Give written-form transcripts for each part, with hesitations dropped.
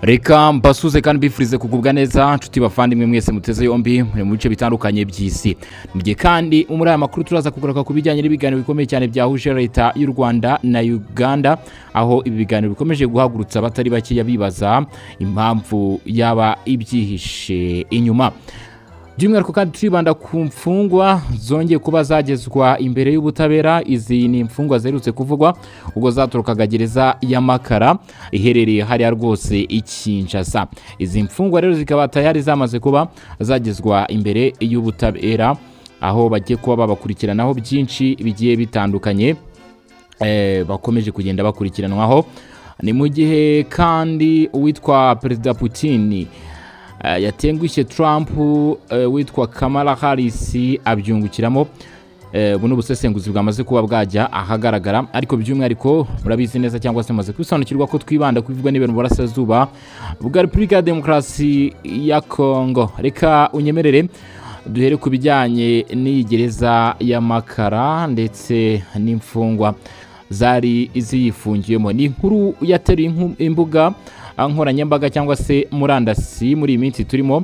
Reka mbasuze kandi bifurize kugubwa neza nshuti bavandimwe mwese muteze yombi mu bice bitandukanye by'isi. Mugiye kandi muri aya makuru turaza kugaruka ku bijyanye n'ibiganiro bikomeye cyane byahuje leta y'u Rwanda na Uganda, aho ibi biganiro bikomeje guhagurutsa abatari bake bibaza impamvu yaba ibyihishe inyuma. By'umwihariko kandi turibanda ku mfungwa zongeye kuba zagezwa imbere y'ubutabera. Izi ni imfungwa zerutse kuvugwa ubwo zatorokaga gereza ya Makara iherereye hariya rwose Kinshasa. Izi mfungwa rero zikaba tayari zamaze kuba zagezwa imbere y'ubutabera, aho bagiye kuba babakurikiranaho byinshi bigiye bitandukanye bakomeje kugenda bakurikiranwaho. Ni mu gihe kandi uwitwa Perezida Putin yatengushye Trump, witwa Kamala Harris abyungukiramo. Buno busesenguzi bwamaze kuba bwajya ahagaragara, ariko by'umwihariko murabizi neza cyangwa se maze kwisobanukirwa ko twibanda kuvugwa n'ibintu burasirazuba bwa Repubulika ya Demokarasi ya Kongo. Reka unyemerere duhere ku bijyanye n'igereza ya Makara ndetse n'imfungwa zari ziyifungiyemo. Ni inkuru yateruye imbuga nkoranyambaga cyangwa se murandasi muri iyi minsi turimo.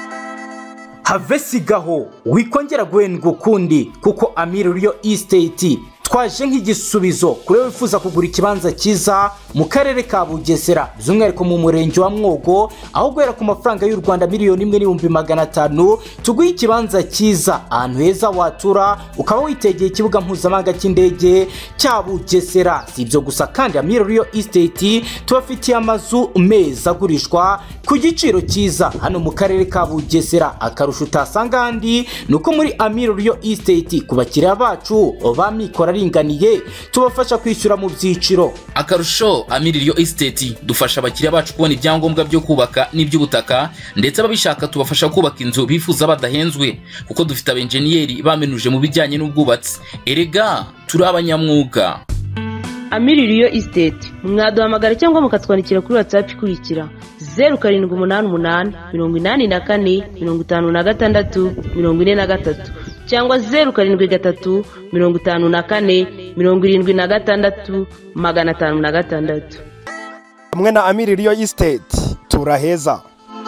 Have sigaho wikongera guhendwa ukundi, kuko Amir Real Estate twaje nk'igisubizo kuri wifuza kugura ikibanza cyiza mu karere ka Bugesera, by'umwihariko mu murenge wa Mwogo, aho guhera ku mafaranga y'u Rwanda $1,500,000 tuguye ikibanza cyiza ahantu heza watura ukaba witegeye ikibuga mpuzamahanga cy'indege cya Bugesera. Si ibyo gusa kandi Amir Real Estate tubafitiye amazu meza agurishwa ku giciro cyiza hano mu karere ka Bugesera. Akarusho utasanga handi nuko muri Amir Real Estate ku bakiriya bacu bamikora ringaniye tubafasha kwishyura mu byiciro. Akarusho Amir Real Estate dufasha abakiriya bacu kubona ibyangombwa byo kubaka n'iby'ubutaka, ndetse ababishaka tubafasha kubaka inzu bifuza badahenzwe, kuko dufite abenjeniyeri bamenuje mu bijyanye n'ubwubatsi. Erega turi abanyamwuga. Amir Real Estate mwaduhamagara cyangwa mukatwandikira kuri WhatsApp ikurikira 0788 84 56 43 cyangwa 0753 54 76 506. Hamwe na Amir Real Estate turaheza.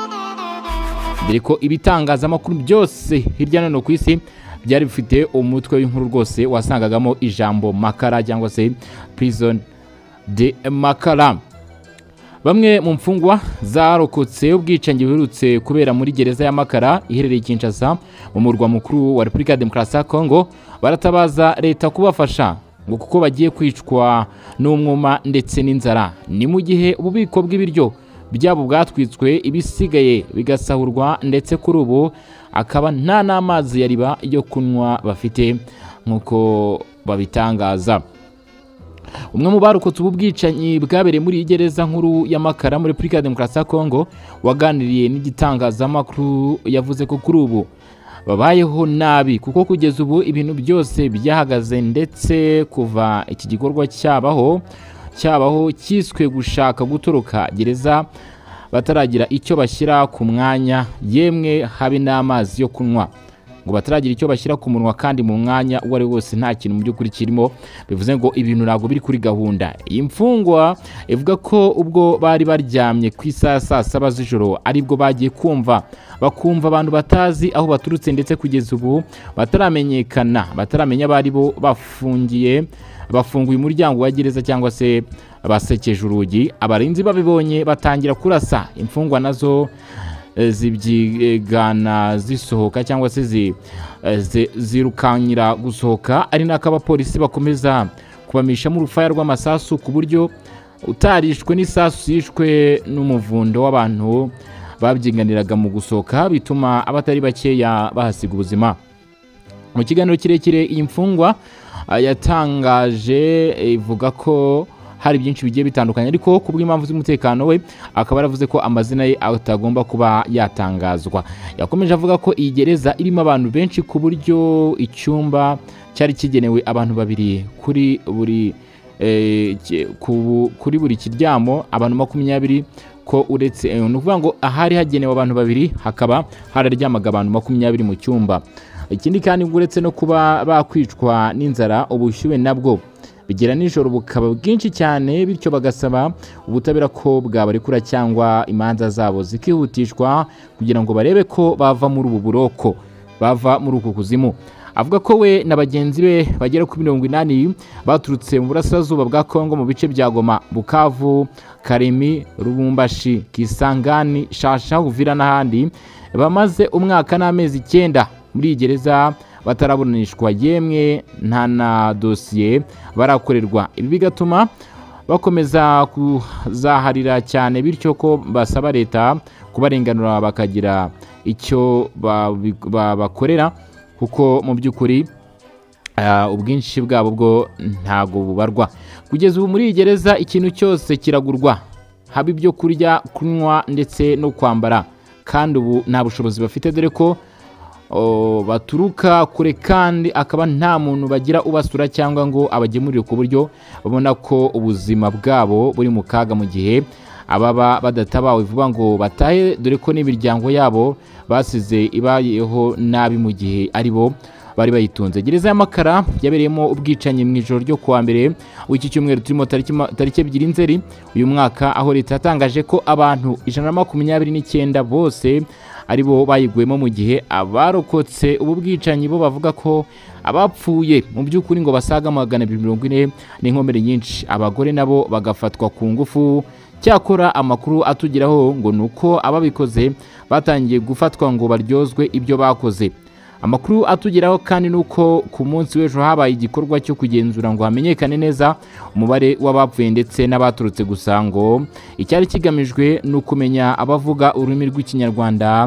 Dore ko ibitangazamakuru byose hirya no hino ku isi byari bifite umutwe w'inkuru rwose wasangagamo ijambo Makara cyangwa se Prison de Makara. Bamwe mu mfungwa zarokotse ubwicanyi buherutse kubera muri gereza ya Makara iherereye Kinshasa mu murwa mukuru wa Repubulika ya Demokarasi ya Kongo baratabaza leta kubafasha ngo kuko bagiye kwicwa n'umwuma ndetse n'inzara. Ni mu gihe ububiko bw'ibiryo byabo bwatwitswe, ibisigaye bigasahurwa, ndetse kuri ubu akaba nta n'amazi yariba yo kunywa bafite nk'uko babitangaza. Umwe mu barokotse ubu bwicanyi bwabereye muri gereza nkuru ya Makara muri Repubulika ya Demokarasi ya Kongo waganiriye n'igitangazamakuru yavuze ko kuri ubu babayeho nabi, kuko kugeza ubu ibintu byose byahagaze, ndetse kuva iki gikorwa cyabaho cyiswe gushaka gutoroka gereza bataragira icyo bashyira ku mwanya, yemwe habe n'amazi yo kunywa ngo bataragira icyo bashyira ku munwa, kandi mu mwanya uwo ari wose nta kintu mu by'ukuri kirimo. Bivuze ngo ibintu ntabwo biri kuri gahunda. Iyi mfungwa ivuga ko ubwo bari baryamye ku isaha saa 7 z'ijoro aribwo bagiye bakumva abantu batazi aho baturutse, ndetse kugeza ubu bataramenya abari bo bafunguye umuryango wa gereza cyangwa se basekeje urugi. Abarinzi babibonye batangira kurasa. Imfungwa nazo zibyigana zisohoka cyangwa se zirukanyira gusohoka, ari nako abapolisi bakomeza kubamisha mu rufaya rw'amasasu, ku buryo utarishwe n'isasu yishwe n'umuvundo w'abantu babyiganiraga mu gusohoka, bituma abatari bakeya bahasiga ubuzima. Mu kiganiro kirekire iyi mfungwa yatangaje ivuga ko hari byinshi bigiye bitandukanye, ariko ku bw'impamvu z'umutekano we akaba yaravuze ko amazina ye atagomba kuba yatangazwa. Yakomeje avuga ko iyi gereza irimo abantu benshi, ku buryo icyumba cyari kigenewe abantu babiri kuri buri kiryamo, abantu 20, ko uretse ni ukuvuga ngo ahari hagenewe abantu babiri hakaba hararyamaga abantu 20 mu cyumba. Ikindi kandi uretse no kuba bakwicwa n'inzara, ubushyuhe nabwo bigera nijoro bukaba bwinshi cyane, bityo bagasaba ubutabera ko bwabarekura cyangwa imanza zabo zikihutishwa kugira ngo barebe ko bava muri ubu buroko, bava muri uku kuzimu. Avuga ko we na bagenzi be bagera ku 80 baturutse mu burasirazuba bwa Kongo mu bice bya Goma, Bukavu, Karemi, Lubumbashi, Kisangani, Shasha, Uvira n'ahandi, bamaze umwaka n'amezi 9 muri gereza bataraburanishwa, yemwe nta na dosiye barakorerwa. Ibi bigatuma bakomeza kuzaharira cyane, bityo ko basaba leta kubarenganura bakagira icyo bakorera, kuko mu by'ukuri ubwinshi bwabo bwo ntago bubarwa. Kugeza ubu muri gereza ikintu cyose kiragurwa, haba ibyo kurya, kunywa ndetse no kwambara, kandi ubu nta bushobozi bafite, dore ko baturuka kure kandi akaba nta muntu bagira ubasura cyangwa ngo abagemurire ku buryo babona ko ubuzima bwabo buri mu kaga mu gihe ababa badatabawe vuba ngo batahe, dore ko n'imiryango yabo basize ibayeho nabi mu gihe ari bo bari bayitunze. Gereza ya Makara yabereyemo ubwicanyi mu ijoro ryo kuwa mbere w'iki cyumweru turimo tariki 2 Nzeri uyu mwaka, aho leta yatangaje ko abantu 129 bose ari bo bayigwemo, mu gihe abarokotse ubu bwicanyi bo bavuga ko abapfuye mu by'ukuri ngo basaga 240 n'inkomere nyinshi, abagore nabo bagafatwa ku ngufu. Cyakora amakuru atugeraho ngo nuko ababikoze batangiye gufatwa ngo baryozwe ibyo bakoze. Amakuru atugeraho kandi nuko ku munsi w'ejo habaye igikorwa cyo kugenzura ngo hamenyekane neza umubare w'abapfuye ndetse n'abaturutse, gusa ngo icyari kigamijwe no kumenya abavuga ururimi rw'ikinyarwanda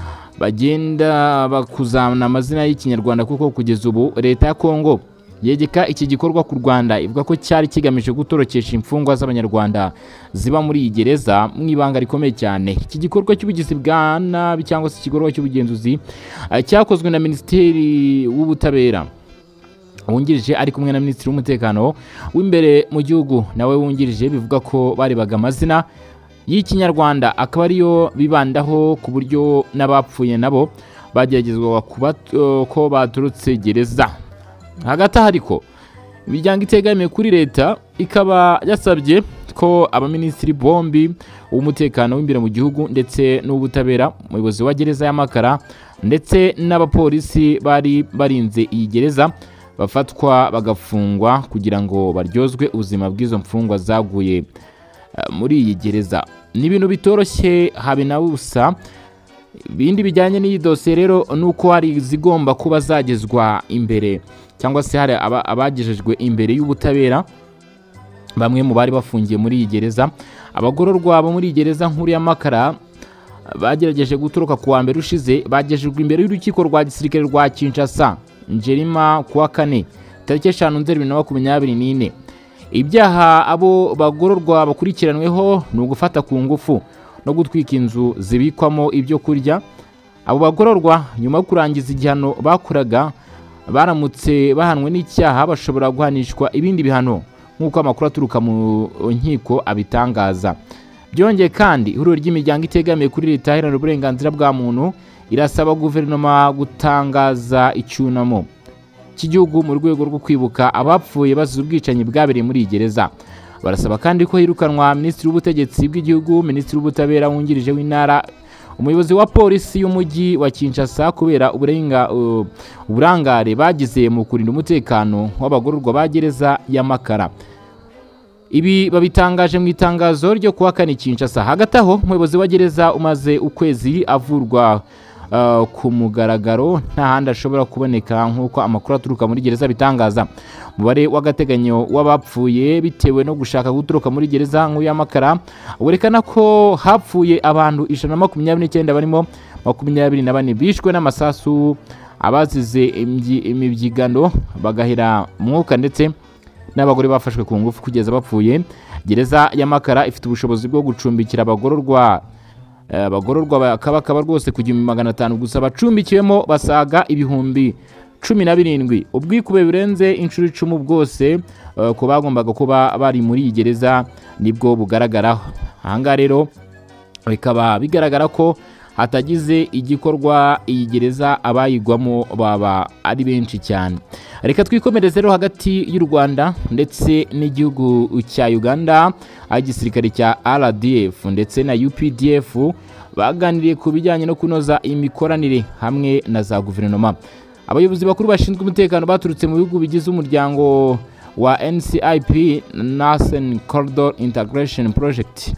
bagenda bakuzana amazina y'ikinyarwanda, kuko kugeza ubu leta ya Kongo yegeka iki gikorwa ku Rwanda, ivuga ko cyari kigamije gutorokesha imfungwa z'abanyarwanda ziba muri iyi gereza mu ibanga rikomeye cyane. Iki gikorwa cy'ubugizi bwa nabi cyangwa se igikorwa cy'ubugenzuzi cyakozwe na Minisitiri w'Ubutabera wungirije ari kumwe na Minisitiri w'Umutekano w'imbere mu gihugu nawe wungirije, bivuga ko barebaga amazina y'ikinyarwanda akaba ariyo bibandaho, ku buryo n'abapfuye nabo bageragezwa ko baturutse gereza. Hagati aho ariko imiryango itegamiye kuri leta ikaba yasabye ko abaminisitiri bombi w'umutekano w'imbere mu gihugu ndetse n'ubutabera, umuyobozi wa gereza ya Makara ndetse n'abapolisi bari barinze iyi gereza bafatwa bagafungwa kugira ngo baryozwe ubuzima bw'izo mfungwa zaguye muri iyi gereza. Ni ibintu bitoroshye habe na busa. Ibindi bijyanye n'iyi dosiye rero nuko hari zigomba kuba zagezwa imbere cyangwa se hari abagejejwe imbere y'ubutabera, bamwe mu bari bafungiye muri iyi gereza. Abagororwa bo muri iyi gereza nkuru ya Makara bagerageje gutoroka ku wa mbere ushize, bagejejwe imbere y'urukiko rwa gisirikare rwa Kinshasa Njerima kuwa 4 tariki 5 Nzeri 2024. Ibyaha abo bagororwa bakurikiranweho ni ugufata ku ngufu no gutwika inzu zibikwamo ibyo kurya. Abo bagororwa nyuma yo kurangiza igihano bakoraga baramutse bahanwe n'icyaha bashobora guhanishwa ibindi bihano nk'uko amakuru aturuka mu nkiko abitangaza. Byongeye kandi ihuriro ry'imiryango itegamiye kuri leta iharanira uburenganzira bwa muntu irasaba guverinoma gutangaza icyunamo cy'igihugu mu rwego rwo kwibuka abapfuye bazize ubwicanyi bwabereye muri iyi gereza. Barasaba kandi ko hirukanwa Minisitiri w'Ubutegetsi bw'Igihugu, Minisitiri w'Ubutabera wungirije w'intara, umuyobozi wa polisi y'umujyi wa Kinshasa kubera uburangare bagize mu kurinda umutekano w'abagororwa ba gereza ya Makara. Ibi babitangaje mu itangazo ryo kuwa 4 Kinshasa. Hagati aho umuyobozi wa gereza umaze ukwezi avurwa ku mugaragaro nta handi ashobora kuboneka nk'uko amakuru aturuka muri gereza bitangaza. Umubare w'agateganyo w'abapfuye bitewe no gushaka gutoroka muri gereza nkuru ya Makara werekana ko hapfuye abantu 129 barimo 24 bishwe n'amasasu, abazize imibyigano bagahera mwuka ndetse n'abagore bafashwe ku ngufu kugeza bapfuye. Gereza ya Makara ifite ubushobozi bwo gucumbikira abagororwa bakaba rwose ku 500 gusa, bacumbikiwemo basaga ibihumbi 17. Ubwikube birenze inshuro 10 bwose ko bagombaga kuba bari muri iyi gereza nibwo bugaragaraho. Ahanga rero bikaba bigaragara ko hatagize igikorwa iyi gereza abayigwamo baba ari benshi cyane. Reka twikomereze rero hagati y'u Rwanda ndetse n'igihugu cya Uganda, aho igisirikare cya RDF ndetse na UPDF baganiriye ku bijyanye no kunoza imikoranire hamwe na za guverinoma. Abayobozi bakuru bashinzwe umutekano baturutse mu bihugu bigize umuryango wa NCIP, Northern Corridor Integration Project,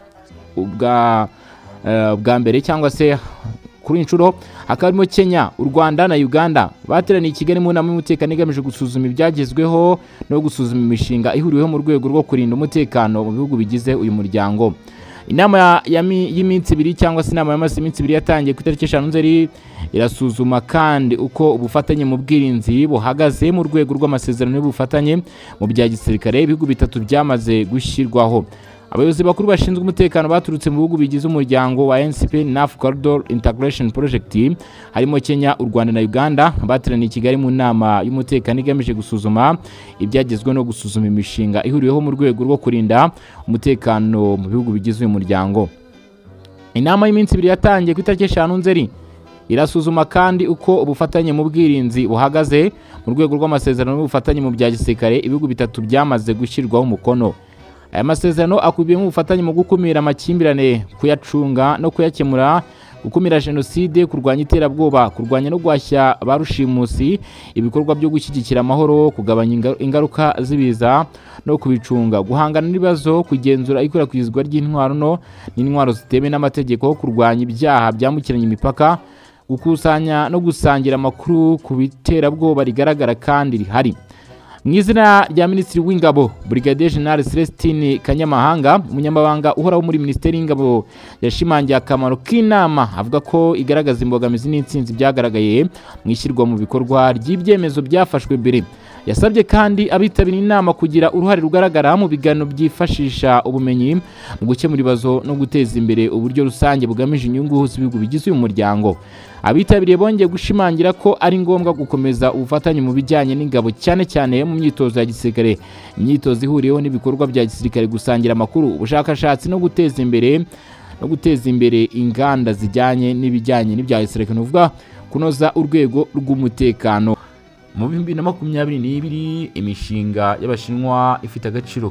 bwa mbere cyangwa se kuri inshuro hakaba harimo Kenya, u Rwanda na Uganda, bateraniye i Kigali mu nama y'umutekano igamije gusuzuma ibyagezweho no gusuzuma imishinga ihuriweho mu rwego rwo kurinda umutekano mu bihugu bigize uyu muryango. Inama y'iminsi ibiri cyangwa se inama y'amasi iminsi ibiri yatangiye ku itariki 5 Nzeri irasuzuma kandi uko ubufatanye mu bwirinzi buhagaze mu rwego rw'amasezerano y'ubufatanye mu bya gisirikare ibihugu bitatu byamaze gushyirwaho. Abayobozi bakuru bashinzwe umutekano baturutse mu bihugu bigize umuryango wa NCP North Corridor Integration Project harimo Kenya, u Rwanda na Uganda, bateraniye i Kigali mu nama y'umutekano igamije gusuzuma ibyagezweho no gusuzuma imishinga ihuriweho mu rwego rwo kurinda umutekano mu bihugu bigize uyu muryango. Inama y'iminsi ibiri yatangiye ku itariki 5 Nzeri irasuzuma kandi uko ubufatanye mu bwirinzi buhagaze mu rwego rw'amasezerano y'ubufatanye mu bya gisirikare ibihugu bitatu byamaze gushyirwaho umukono. Aya masezerano akubiyemo ubufatanye mu gukumira amakimbirane, kuyacunga no kuyakemura, gukumira jenoside, kurwanya iterabwoba, kurwanya no guhashya ba rushimusi, ibikorwa byo gushyigikira amahoro, kugabanya ingaruka z'ibiza no kubicunga, guhangana n'ibibazo, kugenzura ikwirakwizwa ry'intwaro n'intwaro zitemewe n'amategeko, kurwanya ibyaha byambukiranya imipaka, gukusanya no gusangira amakuru ku biterabwoba rigaragara kandi rihari. Mu izina rya Minisitiri w'Ingabo Brigadier General Celestine Kanyamahanga, umunyamabanga uhoraho muri Minisiteri y'Ingabo, yashimangiye akamaro k'inama, avuga ko igaragaza imbogamizi n'intsinzi byagaragaye mu ishyirwa mu bikorwa ry'ibyemezo byafashwe mbere. Yasabye kandi abitabiriye inama kugira uruhare rugaragara mu biganiro byifashisha ubumenyi mu gukemura ibibazo no guteza imbere uburyo rusange bugamije inyungu z'ibihugu bigize uyu muryango. Abitabiriye bongeye gushimangira ko ari ngombwa gukomeza ubufatanye mu bijyanye n'ingabo, cyane cyane mu myitozo ya gisirikare, imyitozo ihuriyeho n'ibikorwa bya gisirikare, gusangira amakuru, ubushakashatsi no guteza imbere inganda zijyanye n'ibijyanye n'ibya gisirikare, uvuga kunoza urwego rw'umutekano. Mu 2022 imishinga y'Abashinwa ifite agaciro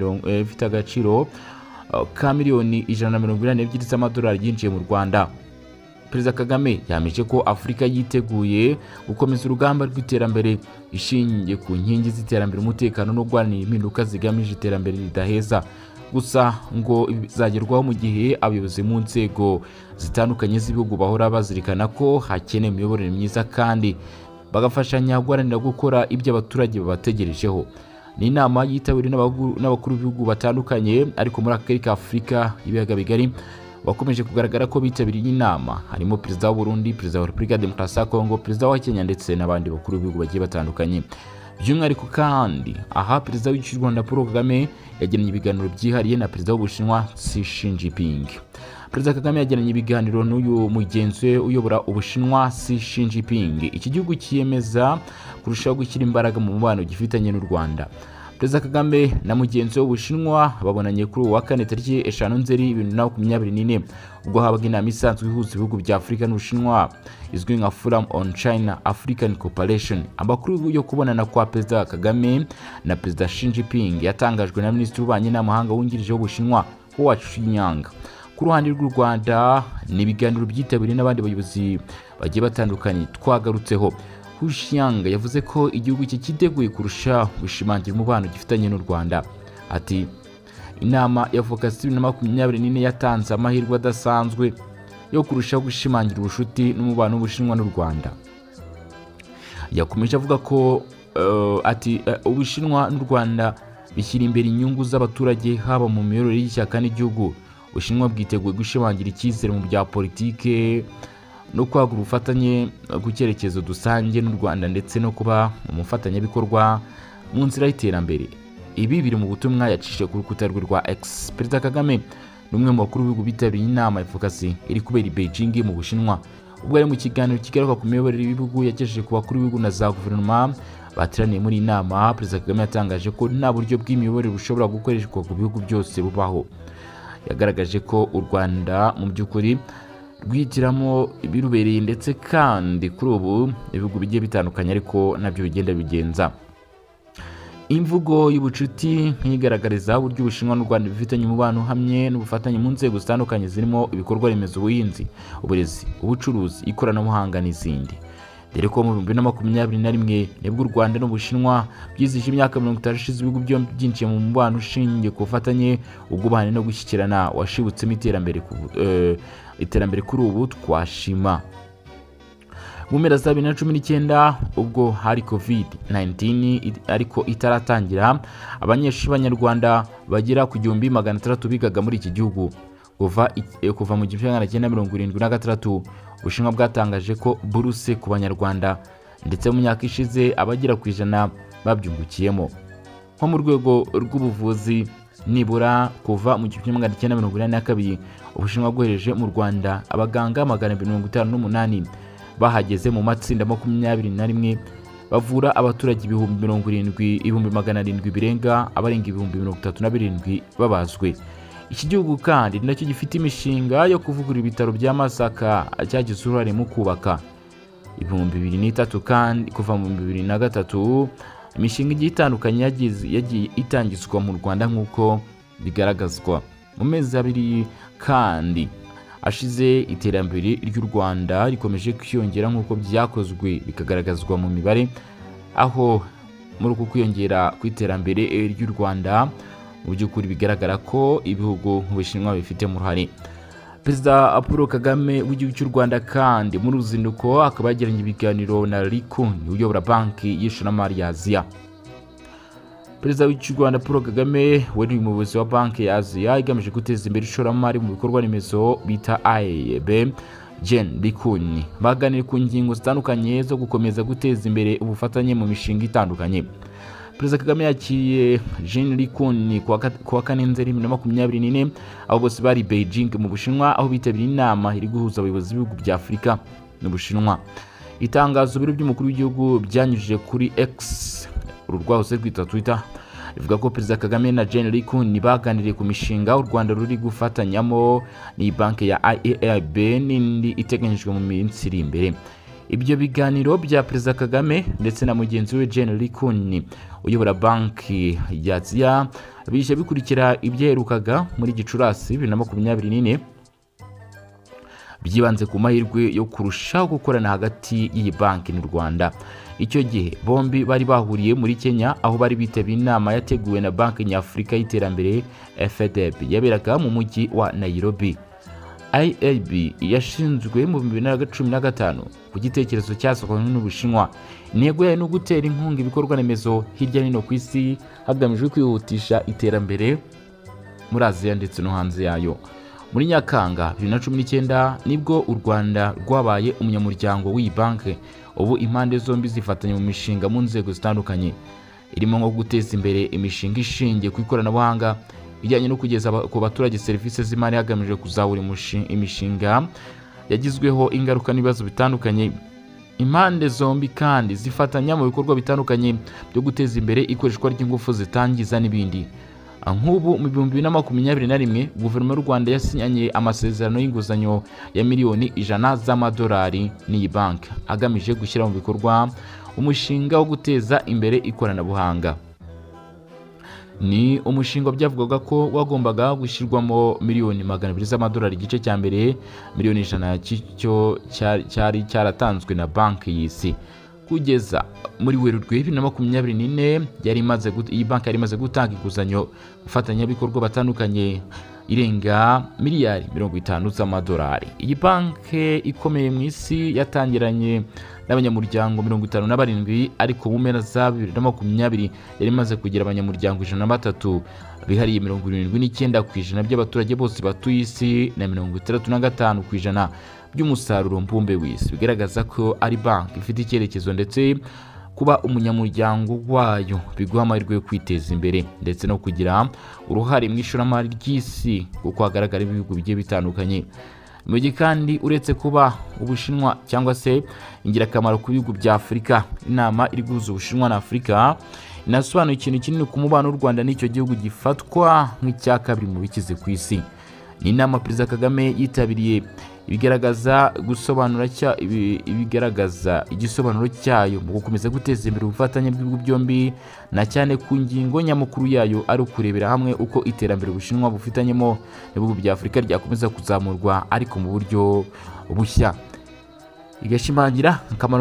ka miliyoni 142 z'amadolari yinjiye mu Rwanda. Perezida Kagame yameje ko Afurika yiteguye gukomeza urugamba rw'iterambere ishingiye ku nkingi z'iterambere, umutekano no guharanira impinduka zigamije iterambere ridaheza. Gusa ngo bizagerwaho mu gihe abayobozi mu nzego zitandukanye z'ibihugu bahora bazirikana ko hakenewe imiyoborere myiza kandi bagafashanya guharanira gukora ibyo abaturage babategerejeho. Ni inama yitabiriwe n'abakuru b'ibihugu batandukanye, ariko muri akarere ka Afurika y'ibiyaga bigari wakomeje kugaragara ko bitabiriye inama harimo Perezida w'u Burundi, Perezida wa Repubulika ya Demokarasi ya Kongo, Perezida wa Kenya ndetse n'abandi bakuru b'ibihugu bagiye batandukanye. By'umwihariko kandi aha Perezida w'u Rwanda Paul Kagame yagiranye ibiganiro byihariye na Perezida w'Ubushinwa Xi Jinping. Perezida Kagame yagiranye ibiganiro n'uyu mugenzi we uyobora Ubushinwa Xi Jinping. Iki gihugu kiyemeza kurushaho gushyira imbaraga mu mubano gifitanye n'u Rwanda. Perezida Kagame na mugenzi w'Ubushinwa babonanye kuri uwa 4 tariki 5 Nzeri 2024 ubwo habaga inama isanzwe ihuza ibihugu bya Afurika n'Ubushinwa izwi nka Forum on China African Cooperation. Amakuru yo kubonana kwa Perezida Kagame na Perezida Xi Jinping yatangajwe na Minisitiri w'Ububanyi n'Amahanga wungirije w'Ubushinwa Hua Chunyang. Ku ruhande rw'u Rwanda ni ibiganiro byitabiriwe n'abandi bayobozi bagiye batandukanye twagarutseho. Hu Xiang yavuze ko igihugu cye kiteguye kurusha gushimangira umubano gifitanye n'u Rwanda. Ati inama ya Focus 2024 yatanze amahirwe adasanzwe yo kurushaho gushimangira ubushuti n'umubano w'Ubushinwa n'u Rwanda. Yakomeje avuga ko Ubushinwa n'u Rwanda bishyira imbere inyungu z'abaturage haba mu miyoborere y'ishyaka n'igihugu. Ubushinwa bwiteguye gushimangira icyizere mu bya politike no kwagura ubufatanye ku cyerekezo dusange n'u Rwanda ndetse no kuba umufatanyabikorwa mu nzira y'iterambere. Ibi biri mu butumwa yacishije ku rukuta rwe rwa X. Perezida Kagame n'umwe mu bakuru b'ibihugu bitabiriye inama ya Focus iri kubera i Beijing mu Bushinwa. Ubwo ari mu kiganiro kigaruka ku miyoborere y'ibihugu yagejeje ku bakuru b'ibihugu na za guverinoma bateraniye muri inama, Perezida Kagame yatangaje ko nta buryo bw'imiyoborere bushobora gukoreshwa ku bihugu byose bubaho. Yagaragaje ko u Rwanda mu by'ukuri rwihitiramo ibirubereye, ndetse kandi kuri ubu ibihugu bigiye bitandukanye ariko nabyo bigenda bigenza imvugo y'ubucuti nk'igaragariza uburyo Ubushinwa n'u Rwanda bifitanye umubano hamwe n'ubufatanye mu nzego zitandukanye zirimo ibikorwa remezo, ubuhinzi, uburezi, ubucuruzi, ikoranabuhanga n'izindi. Dore ko mu 2021 nibwo u Rwanda n'Ubushinwa byizije imyaka 50 ishize ibihugu byombi byinjiye mu mubano ushingiye ku bufatanye, ubwubahane no gushyikirana washibutsemo iterambere kuri ubu twashima. Mu mpera za 2019 ubwo hari COVID-19 ariko itaratangira, abanyeshuri b'Abanyarwanda bagera ku 1600 bigaga muri iki gihugu. Kuva mu 1976 Ubushinwa bwatangaje ko buruse ku Banyarwanda, ndetse mu myaka ishize abagera ku 100 babyungukiyemo. Nko mu rwego rw'ubuvuzi, nibura kuva mu 1982 Ubushinwa bwohereje mu Rwanda abaganga 258 bahageze mu matsinda 21 bavura abaturage ibihumbi 700 birenga, abarenga ibihumbi 37 babazwe. Iki gihugu kandi nacyo gifite imishinga yo kuvugurura ibitaro bya Masaka cyagize uruhare mu kubaka. 2003 kandi kuva mu 2003 imishinga igiye itandukanye yagiye itangizwa mu Rwanda nk'uko bigaragazwa. Mu mezi abiri kandi ashize iterambere ry'u Rwanda rikomeje kwiyongera nk'uko byakozwe bikagaragazwa mu mibare, aho muri uku kwiyongera kw'iterambere ry'u Rwanda mu by'ukuri bigaragara ko ibihugu nk'Ubushinwa bifite mu ruhare. Perezida Paul Kagame w'igihugu cy'u Rwanda kandi muri ruzinduko akaba yagiranye ibiganiro na Lee Kun uyobora banki y'ishoramari ya Aziya. Perezida w'igihugu cy'u Rwanda Paul Kagame wari umuyobozi wa banki ya Aziya igamije guteza imbere ishoramari mu bikorwa remezo bita AEB, Lee Kun baganiriye ku ngingo zitandukanye zo gukomeza guteza imbere ubufatanye mu mishinga itandukanye. Perezida Kagame yakiriye Lee Kun kuwa kane Nzeri 2024 aho bose bari Beijing mu Bushinwa, aho bitabiriye inama iri guhuza abayobozi b'ibihugu bya Afurika n'Ubushinwa. Itangazo biro by'umukuru w'igihugu byanyujije kuri X urwahoze rwita Twitter rivuga ko Perezida Kagame na Lee Kun baganiriye ku mishinga u Rwanda ruri gufatanyamo ni banki ya AEB n'indi iteganyijwe mu minsi iri imbere. Ibyo biganiro bya Perezida Kagame ndetse na mugenzi we Lee Kun uyobora banki ya Aziya bije bikurikira ibyaherukaga muri Gicurasi 2024 byibanze ku mahirwe yo kurushaho gukorana hagati y'iyi banki n'u Rwanda. Icyo gihe bombi bari bahuriye muri Kenya, aho bari bitabiye inama yateguwe na Banki Nyafurika y'Iterambere FEDB yaberaga mu mujyi wa Nairobi. AEB yashinzwe mu 2015 ku gitekerezo cyasohowe n'Ubushinwa. Intego yayo no gutera inkunga ibikorwa remezo hirya no hino ku isi hagamijwe kwihutisha iterambere muri Aziya ndetse no hanze yayo. Muri Nyakanga 2019 nibwo u Rwanda rwabaye umunyamuryango w'iyi banki. Ubu impande zombi zifatanya mu mishinga mu nzego zitandukanye, irimo nko guteza imbere imishinga ishingiye ku ikoranabuhanga ijyanye no kugeza ku baturage serivisi z'imari hagamijwe kuzahura imishinga yagizweho ingaruka n'ibibazo bitandukanye. Impande zombi kandi zifatanya mu bikorwa bitandukanye byo guteza imbere ikoreshwa ry'ingufu zitangiza n'ibindi. Nk'ubu mu 2021 guverinoma y'u Rwanda yasinyanye amasezerano y'inguzanyo ya miliyoni 100 z'amadolari n'iyi banki agamije gushyira mu bikorwa umushinga wo guteza imbere ikoranabuhanga. Ni umushinga byavugaga ko wagombaga gushyirwamo miliyoni 200 z'amadolari igice cya mbere, miliyoni 100 cyo cyari cyaratanzwe na banki y'isi. Kugeza muri Werurwe 2024 iyi banki yari imaze gutanga inguzanyo gufatanyabikorwa batandukanye irenga miliyari 50 z'amadolari. Iyi banki ikomeye mu isi yatangiranye n'abanyamuryango 57, ariko mu mpera za 2020 yari imaze kugira abanyamuryango 103 bihariye 79% by'abaturage bose batuye isi na 65% by'umusaruro mbumbe w'isi, bigaragaza ko ari banki ifite icyerekezo ndetse kuba umunyamuryango wayo biguha amahirwe yo kwiteza imbere ndetse no kugira uruhare mu ishoramari ry'isi kuko hagaragara ibihugu bigiye bitandukanye. Mu gihe kandi uretse kuba Ubushinwa cyangwa se ingirakamaro ku bihugu bya Afurika, inama iri guhuza Ubushinwa na Afurika inasobanura ikintu kinini ku mubano w'u Rwanda n'icyo gihugu gifatwa nk'icya kabiri mu bikize ku isi. ni inama Perezida Kagame yitabiriye ibigaragaza igisobanuro cyayo mu gukomeza guteza imbere ubufatanye bw'ibihugu byombi, na cyane ku ngingo nyamukuru yayo ari ukurebera hamwe uko iterambere Ubushinwa bufitanyemo n'ibihugu bya Afurika ryakomeza kuzamurwa ariko mu buryo bushya. Igishimangira akamaro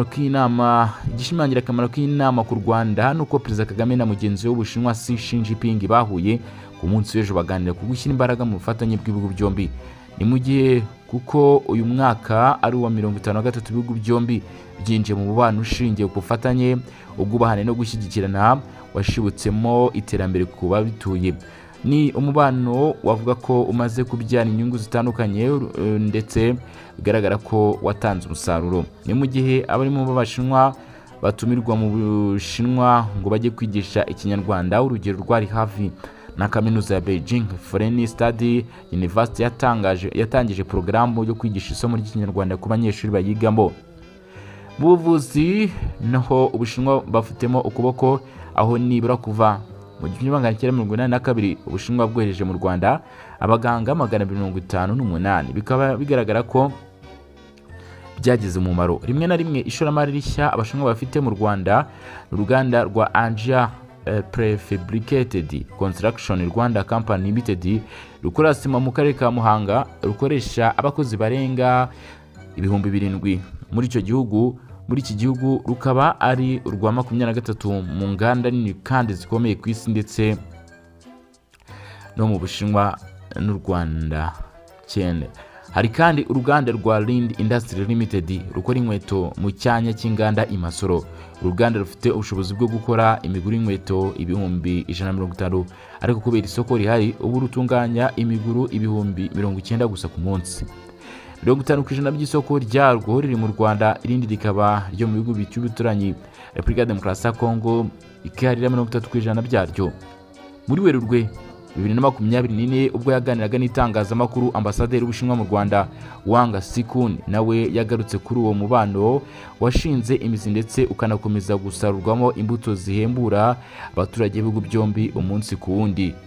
k'inama ku Rwanda nuko Perezida Kagame na mugenzi we w'Ubushinwa Xi Jinping bahuye ku munsi w'ejo baganira ku gushyira imbaraga mu bufatanye bw'ibihugu byombi. Ni mu gihe kuko uyu mwaka ari uwa 53 ibihugu byombi byinjiye mu mubano ushingiye ku bufatanye, ubwubahane no gushyigikirana washibutsemo iterambere ku babituye. Ni umubano wavuga ko umaze kubyara inyungu zitandukanye ndetse bigaragara ko watanze umusaruro. Ni mu gihe abarimo b'Abashinwa batumirwa mu Bushinwa ngo bajye kwigisha Ikinyarwanda. Urugero rwari hafi na kaminuza ya Beijing Foreign Study University yatangije porogaramu yo kwigisha isomo ry'Ikinyarwanda ku banyeshuri bayigamo. Mu buvuzi naho Ubushinwa bafitemo ukuboko, aho nibura kuva mu 1982 Ubushinwa bwohereje mu Rwanda abaganga 258. Bikaba bigaragara ko byagize umumaro. Rimwe na rimwe ishoramari rishya Abashinwa bafite mu Rwanda, uruganda rwa Angia Prefabricated Construction Rwanda Company Limited rukora sima mu karere ka Muhanga, rukoresha abakozi barenga 7,000 muri icyo gihugu. Muri iki gihugu rukaba ari urwa 23 mu nganda nini kandi zikomeye ku isi ndetse no mu Bushinwa n'u Rwanda 9. Hari kandi uruganda rwa Lind Industry Limited rukora inkweto mu cyanya cy'inganda i Masoro. Uruganda rufite ubushobozi bwo gukora imiguru inkweto 150,000, ariko kubera isoko rihari ubu rutunganya imiguru 90,000 gusa ku munsi. 50% by'isoko ryarwo riri mu Rwanda, irindi rikaba ryo mu bihugu by'ubuturanyi Repubulika ya Demokarasi ya Kongo, ikiharira 30% byaryo. Muri Werurwe 2024 ubwo yaganiraga n'itangazamakuru, Ambasaderi w'Ubushinwa mu Rwanda Wang Sikun nawe yagarutse kuri uwo mubano washinze imizi ndetse ukanakomeza gusarurwamo imbuto zihembura abaturage b'ibihugu byombi umunsi ku wundi.